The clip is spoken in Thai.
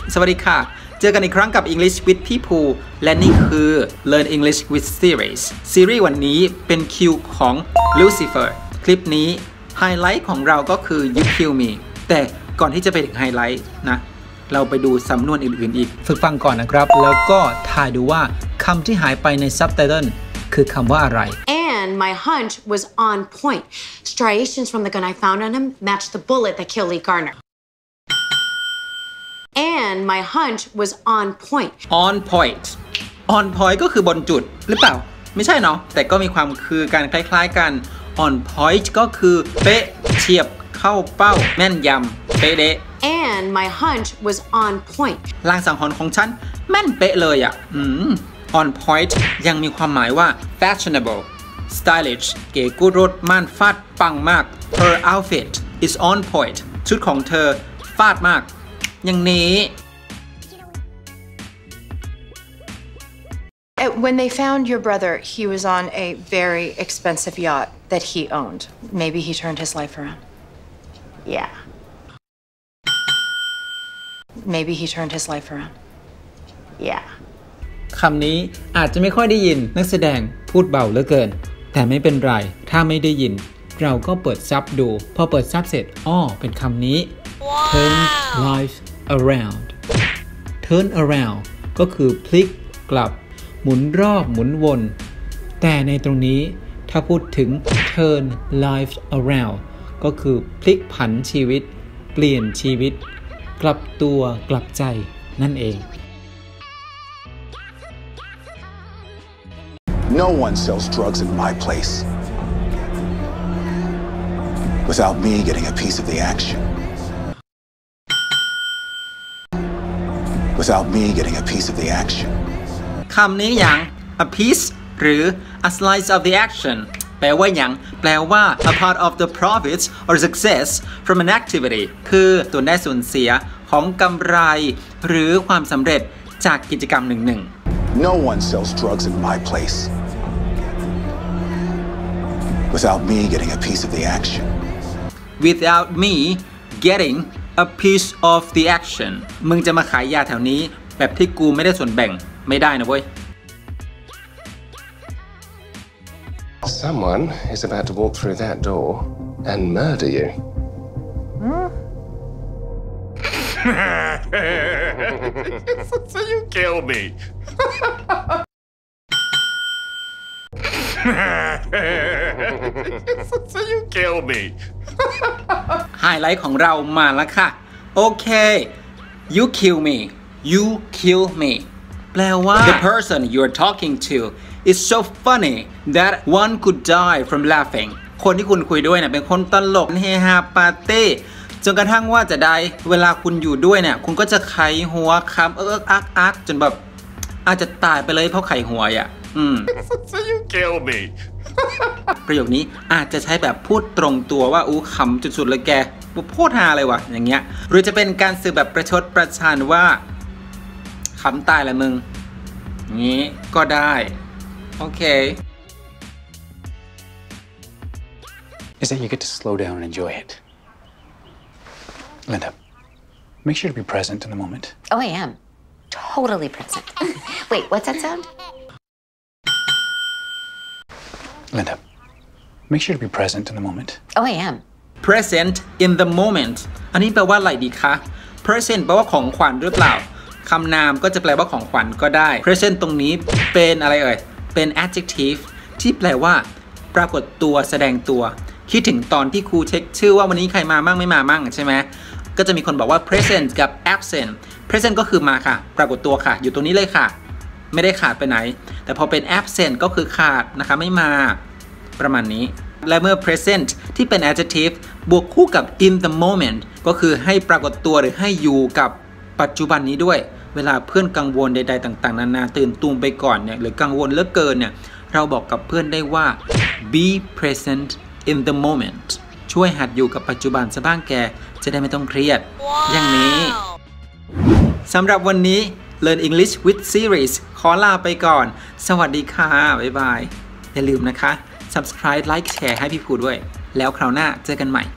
สวัสดีค่ะเจอกันอีกครั้งกับ English with พี่ภูและนี่คือ Learn English with Series ซีรีส์วันนี้เป็นคิวของ Lucifer คลิปนี้ไฮไลท์ของเราก็คือ You Kill Me แต่ก่อนที่จะไปถึงไฮไลท์นะเราไปดูสำนวนอื่นๆอีกฝึกฟังก่อนนะครับแล้วก็ถ่ายดูว่าคำที่หายไปใน Subtitle คือคำว่าอะไร And my hunch was on point. Striations from the gun I found on him matched the bullet that killed Lee Gardner. And my hunch was on point. On point on point ก็คือบนจุดหรือเปล่าไม่ใช่เนาะแต่ก็มีความคือการคล้ายๆกัน on point ก็คือเป๊ะเฉียบเข้าเป้าแม่นยำเป๊ะเดะ And my hunch was on point. ลางสังหรณ์ของฉันแม่นเป๊ะเลยอ่ะon point ยังมีความหมายว่า fashionable stylish เก๋กู้รถม่านฟาดปังมาก her outfit is on point ชุดของเธอฟาดมากอย่างนี้ When they found your brother, he was on a very expensive yacht that he owned. Maybe he turned his life around. Yeah. Maybe he turned his life around. Yeah. คำนี้อาจจะไม่ค่อยได้ยินนักแสดงพูดเบาเหลือเกินแต่ไม่เป็นไรถ้าไม่ได้ยินเราก็เปิดซับดูพอเปิดซับเสร็จเป็นคำนี้ turn life around turn around ก็คือพลิกกลับหมุนรอบหมุนวนแต่ในตรงนี้ถ้าพูดถึง turn life around ก็คือพลิกผันชีวิตเปลี่ยนชีวิตกลับตัวกลับใจนั่นเอง No one sells drugs in my place without me getting a piece of the action. Without me getting a piece of the action. คำนี้อย่าง a piece หรือ a slice of the action แปลว่าอย่างแปลว่า a part of the profits or success from an activity คือส่วนได้ส่วนเสียของกำไรหรือความสำเร็จจากกิจกรรมหนึ่ง No one sells drugs in my place without me getting a piece of the action. without me getting a piece of the action มึงจะมาขายยาแถวนี้แบบที่กูไม่ได้ส่วนแบ่งไม่ได้นะเว้ย Someone is about to walk through that door and murder you. So you kill me. So you kill me. ไฮไลท์ของเรามาแล้วค่ะโอเค you kill me you kill me แปลว่า the person you're talking to is so funny that one could die from laughing คนที่คุณคุยด้วยเนี่ยเป็นคนตลกเฮฮาปาร์ตี้จนกระทั่งว่าจะได้เวลาคุณอยู่ด้วยเนี่ยคุณก็จะไขหัวคำอักจนแบบอาจจะตายไปเลยเพราะไขหัวอ่ะ So you kill me. ประโยคนี้อาจจะใช้แบบพูดตรงตัวว่าขำจุดๆเลยแกพูดฮาเลยวะอย่างเงี้ยหรือจะเป็นการสื่อแบบประชดประชันว่าขำตายละมึงงี้ก็ได้โอเค Is that you get to slow down and enjoy it. Linda, make sure to be present in the moment. Oh, I am. Totally present. Wait, what's that sound? Linda, make sure to be present in the moment. Oh, I am. present in the moment อันนี้แปลว่าอะไรดีคะ present แปลว่าของขวัญหรือเปล่าคำนามก็จะแปลว่าของขวัญก็ได้ present ตรงนี้เป็นอะไรเอ่ยเป็น adjective ที่แปลว่าปรากฏตัวแสดงตัวคิดถึงตอนที่ครูเช็คชื่อว่าวันนี้ใครมามั่งไม่มามั่งใช่ไหมก็จะมีคนบอกว่า present กับ absent present ก็คือมาค่ะปรากฏตัวค่ะอยู่ตรงนี้เลยค่ะไม่ได้ขาดไปไหนแต่พอเป็น absent ก็คือขาดนะคะไม่มาประมาณนี้และเมื่อ present ที่เป็น adjective บวกคู่กับ in the moment ก็คือให้ปรากฏตัวหรือให้อยู่กับปัจจุบันนี้ด้วยเวลาเพื่อนกังวลใดๆต่างๆนานาตื่นตูมไปก่อนเนี่ยหรือกังวลเหลือเกินเนี่ยเราบอกกับเพื่อนได้ว่า be present in the moment ช่วยหัดอยู่กับปัจจุบันซะบ้างแกจะได้ไม่ต้องเครียด อย่างนี้สำหรับวันนี้ Learn English with Series ขอลาไปก่อนสวัสดีค่ะบ๊ายบายอย่าลืมนะคะ Subscribe Like แชร์ให้พี่ภูด้วยแล้วคราวหน้าเจอกันใหม่